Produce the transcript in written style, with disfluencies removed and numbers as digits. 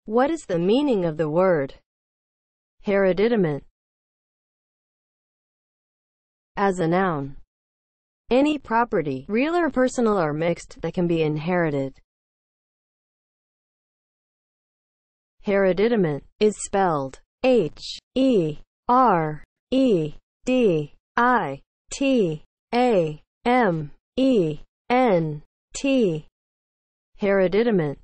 What is the meaning of the word hereditament? As a noun, any property, real or personal or mixed, that can be inherited. Hereditament is spelled H-E-R-E-D-I-T-A-M-E-N-T. Hereditament